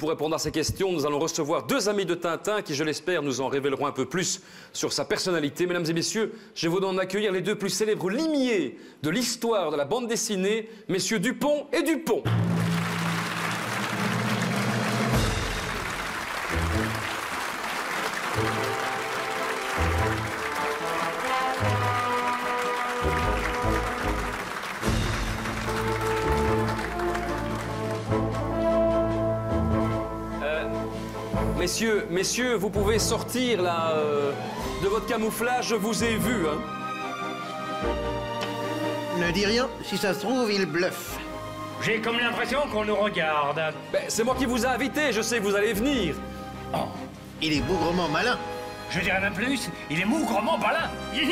pour répondre à ces questions, nous allons recevoir deux amis de Tintin qui, je l'espère, nous en révéleront un peu plus sur sa personnalité. Mesdames et messieurs, je vous donne accueillir les deux plus célèbres limiers de l'histoire de la bande dessinée, messieurs Dupont et Dupont. Messieurs, vous pouvez sortir là de votre camouflage, je vous ai vu. Hein. Ne dis rien, si ça se trouve, il bluffe. J'ai comme l'impression qu'on nous regarde. Ben, c'est moi qui vous ai invité, je sais que vous allez venir. Oh. Il est bougrement malin. Je dirais même plus, il est mougrement balin.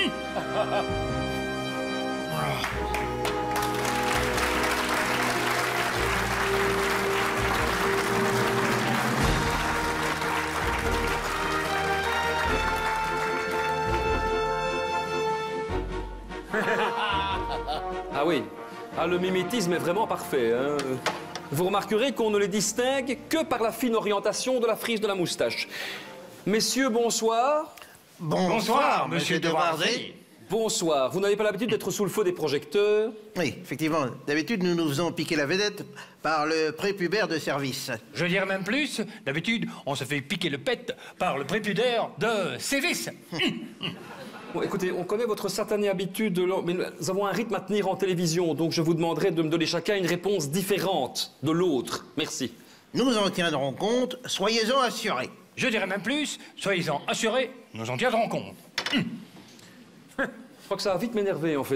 Ah oui, le mimétisme est vraiment parfait. Hein. Vous remarquerez qu'on ne les distingue que par la fine orientation de la frise de la moustache. Messieurs, bonsoir. Bonsoir, monsieur de Warzy. Bonsoir. Vous n'avez pas l'habitude d'être sous le feu des projecteurs? Oui, effectivement. D'habitude, nous nous faisons piquer la vedette par le prépubère de service. Je dirais même plus, d'habitude, on se fait piquer le pet par le prépudère de service. Bon, écoutez, on connaît votre satanée habitude, mais nous avons un rythme à tenir en télévision, donc je vous demanderai de me donner chacun une réponse différente de l'autre. Merci. Nous en tiendrons compte, soyez-en assurés. Je dirais même plus, soyez-en assurés, nous en tiendrons compte. Je crois que ça va vite m'énerver, en fait.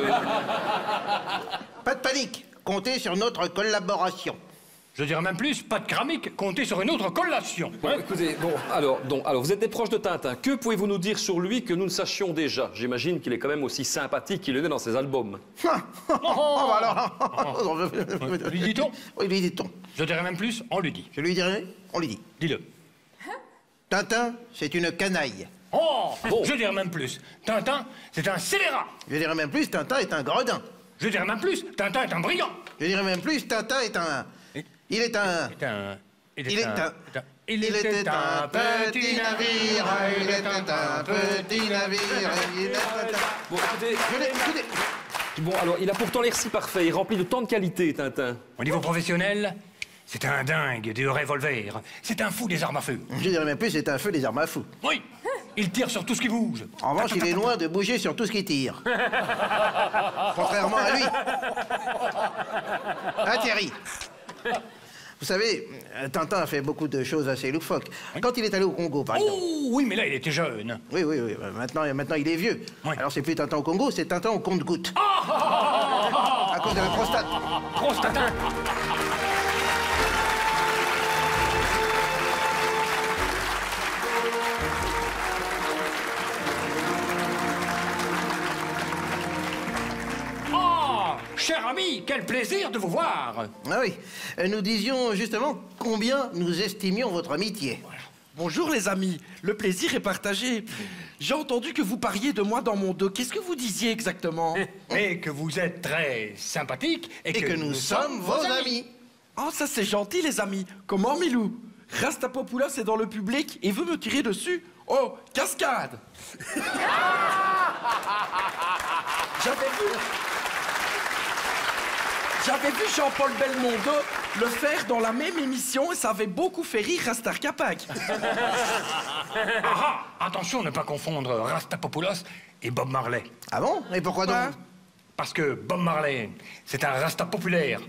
Pas de panique, comptez sur notre collaboration. Je dirais même plus, pas de cramique, comptez sur une autre collation. Bon, écoutez, alors, vous êtes des proches de Tintin. Que pouvez-vous nous dire sur lui que nous ne sachions déjà? J'imagine qu'il est quand même aussi sympathique qu'il le est dans ses albums. Lui dit-on? Oui, lui dit-on. Je dirais même plus, on lui dit. Je lui dirai, on lui dit. Dis-le. Tintin, c'est une canaille. Oh, je dirais même plus, Tintin, c'est un scélérat. Je dirais même plus, Tintin est un gredin. Je dirais même plus, Tintin est un brigand. Je dirais même plus, Tintin est un... Il était un petit navire, il était un petit navire, Bon, écoutez... Bon, alors, il a pourtant l'air si parfait, il remplit de tant de qualités, Tintin. Au niveau professionnel, c'est un dingue des revolvers. C'est un fou des armes à feu. Je dirais même plus, c'est un feu des armes à fou. Oui, il tire sur tout ce qui bouge. En revanche, il est loin de bouger sur tout ce qui tire. Contrairement à lui. Ah, Thierry. Vous savez, Tintin a fait beaucoup de choses assez loufoques. Quand il est allé au Congo, par exemple. Oh, oui, mais là, il était jeune. Oui. Maintenant, il est vieux. Oui. Alors, c'est plus Tintin au Congo, c'est Tintin au compte-gouttes. À cause de la prostate. Prostatin. Cher ami, quel plaisir de vous voir. Ah oui, nous disions justement combien nous estimions votre amitié. Voilà. Bonjour les amis, le plaisir est partagé. J'ai entendu que vous parliez de moi dans mon dos. Qu'est-ce que vous disiez exactement? Et que vous êtes très sympathique et que nous sommes vos amis. Oh, ça c'est gentil les amis. Comment Milou? Rastapopoulos est dans le public et veut me tirer dessus. Oh, cascade. J'avais vu Jean-Paul Belmondo le faire dans la même émission et ça avait beaucoup fait rire Rastar Kapak. Attention, ne pas confondre Rastapopoulos et Bob Marley. Ah bon? Et pourquoi donc? Parce que Bob Marley, c'est un Rasta populaire.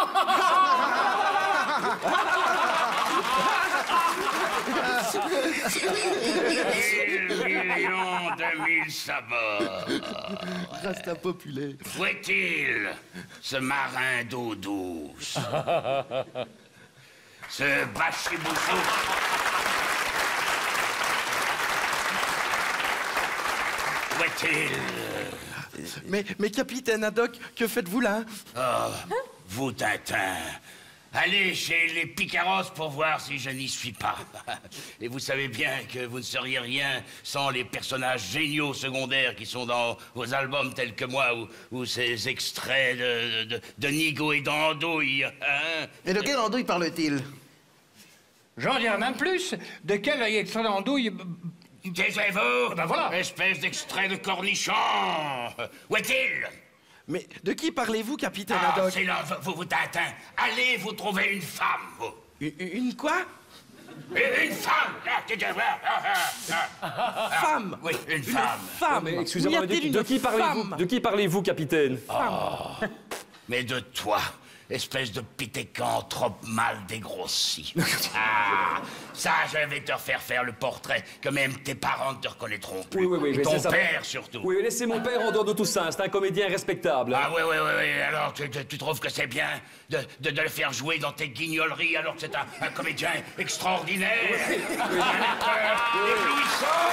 Millions de mille sabords. Rasta populaire. Où est-il, ce marin d'eau douce? Ce bachibouchou? Où est-il? Mais capitaine Haddock, que faites-vous là? Oh, vous, Tintin, allez chez les Picaros pour voir si je n'y suis pas. Et vous savez bien que vous ne seriez rien sans les personnages géniaux secondaires qui sont dans vos albums tels que moi, ou ces extraits de Nigo et d'Andouille. Hein? Et de quelle andouille parle-t-il? J'en dirais même plus. De quel extrait d'andouille... Taisez-vous! Ben voilà. Espèce d'extrait de cornichon! Où est-il? Mais de qui parlez-vous, capitaine Ah, Haddock? silence, vous Tintin! Allez vous trouver une femme, vous! Une quoi? Une femme! Femme! Oui, une femme! Femme! Mais excusez-moi, Où y a-t-il de une qui parlez-vous? femme? De qui parlez-vous, capitaine? Mais de toi, espèce de pitécanthrope mal dégrossi. Ah, ça, je vais te refaire faire le portrait, que même tes parents ne te reconnaîtront plus. Oui, Et mais ton c'est ça. père, surtout. Oui, laissez mon père en dehors de tout ça, c'est un comédien respectable. Ah oui, alors tu trouves que c'est bien de le faire jouer dans tes guignoleries alors que c'est un comédien extraordinaire, un acteur éblouissant,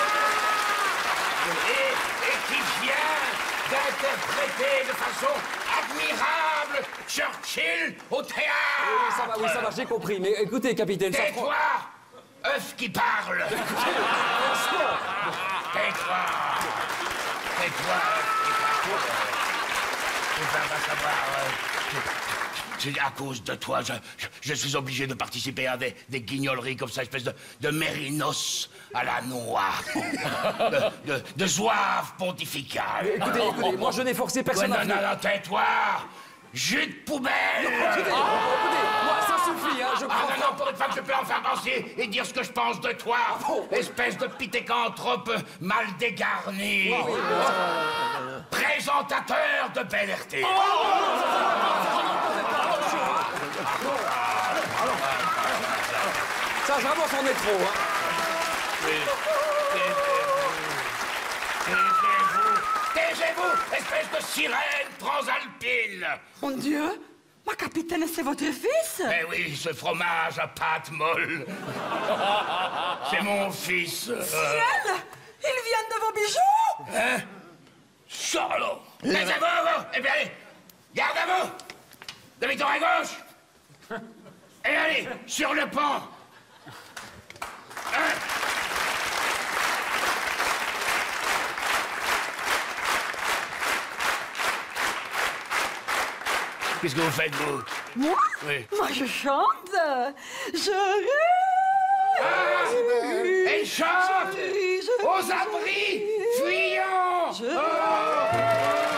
et qui vient d'interpréter de façon admirable Churchill au théâtre. Oui, ça va, j'ai compris. Mais écoutez, capitaine, ça prend... Tais-toi, œuf qui parle. Tais-toi, tais-toi, œuf qui parle. Tu vas savoir. C'est à cause de toi, je suis obligé de participer à des guignoleries comme ça, espèce de mérinos à la noix, de zouave pontificale. Écoutez, moi je n'ai forcé personne à venir. Non, tais-toi, jus de poubelle. Écoutez, moi ça suffit, hein, je crois. Ah non, pour une fois que je peux enfin penser et dire ce que je pense de toi, espèce de pitécanthrope mal dégarni, présentateur de Bel RT. Ça vraiment c'en est trop, hein. Taisez-vous, espèce de sirène transalpine. Mon Dieu, ma capitaine, c'est votre fils? Eh oui, ce fromage à pâte molle. C'est mon fils. Ciel, ils viennent de vos bijoux? Hein? Charlot. Taisez-vous, eh bien allez, garde à vous. Demi-tour à gauche. Et allez, sur le pont. Hein? Qu'est-ce que vous faites, vous? Moi? Oui. Moi, je chante. Je ris. Elle chante! Aux abris! Fuyons! Je